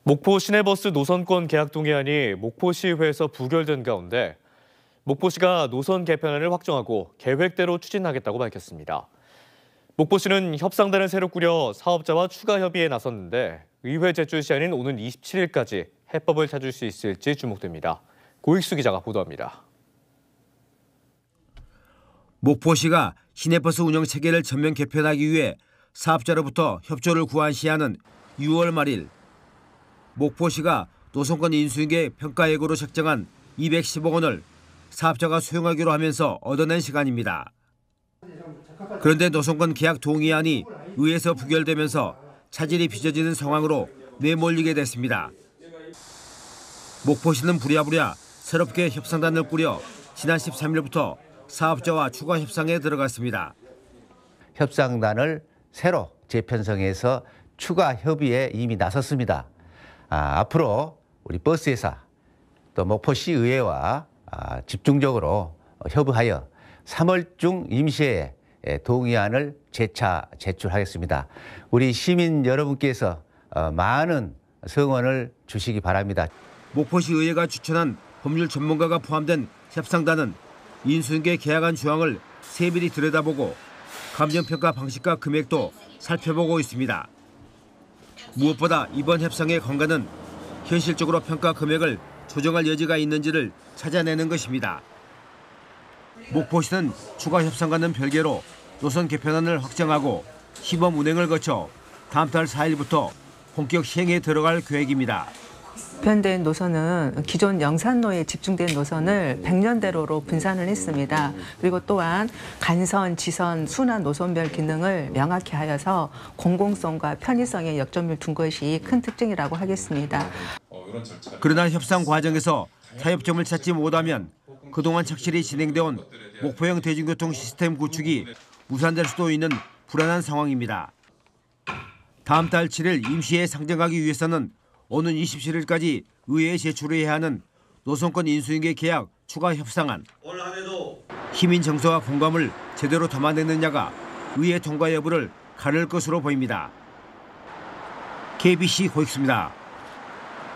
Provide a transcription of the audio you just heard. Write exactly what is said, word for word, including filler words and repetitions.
목포 시내버스 노선권 계약 동의안이 목포시의회에서 부결된 가운데 목포시가 노선 개편안을 확정하고 계획대로 추진하겠다고 밝혔습니다. 목포시는 협상단을 새로 꾸려 사업자와 추가 협의에 나섰는데 의회 제출 시한인 오는 이십칠일까지 해법을 찾을 수 있을지 주목됩니다. 고익수 기자가 보도합니다. 목포시가 시내버스 운영 체계를 전면 개편하기 위해 사업자로부터 협조를 구한 시한은 유월 말일. 목포시가 노선권 인수인계 평가예고로 책정한 이백십억 원을 사업자가 수용하기로 하면서 얻어낸 시간입니다. 그런데 노선권 계약 동의안이 의회에서 부결되면서 차질이 빚어지는 상황으로 내몰리게 됐습니다. 목포시는 부랴부랴 새롭게 협상단을 꾸려 지난 십삼일부터 사업자와 추가 협상에 들어갔습니다. 협상단을 새로 재편성해서 추가 협의에 이미 나섰습니다. 아, 앞으로 우리 버스회사 또 목포시의회와 아, 집중적으로 협의하여 삼월 중 임시회에 동의안을 재차 제출하겠습니다. 우리 시민 여러분께서 어, 많은 성원을 주시기 바랍니다. 목포시의회가 추천한 법률 전문가가 포함된 협상단은 인수인계 계약안 조항을 세밀히 들여다보고 감정평가 방식과 금액도 살펴보고 있습니다. 무엇보다 이번 협상의 건가는 현실적으로 평가 금액을 조정할 여지가 있는지를 찾아내는 것입니다. 목포시는 추가 협상과는 별개로 노선 개편안을 확정하고 시범 운행을 거쳐 다음 달 사일부터 본격 시행에 들어갈 계획입니다. 개편된 노선은 기존 영산로에 집중된 노선을 백년대로로 분산을 했습니다. 그리고 또한 간선, 지선, 순환 노선별 기능을 명확히 하여서 공공성과 편의성에 역점을 둔 것이 큰 특징이라고 하겠습니다. 그러나 협상 과정에서 타협점을 찾지 못하면 그동안 착실히 진행돼 온 목포형 대중교통 시스템 구축이 무산될 수도 있는 불안한 상황입니다. 다음 달 칠일 임시회에 상정하기 위해서는 오는 이십칠일까지 의회에 제출해야 하는 노선권 인수인계 계약 추가 협상안. 시민 정서와 공감을 제대로 담아내느냐가 의회 통과 여부를 가를 것으로 보입니다. 케이비씨 고익수입니다.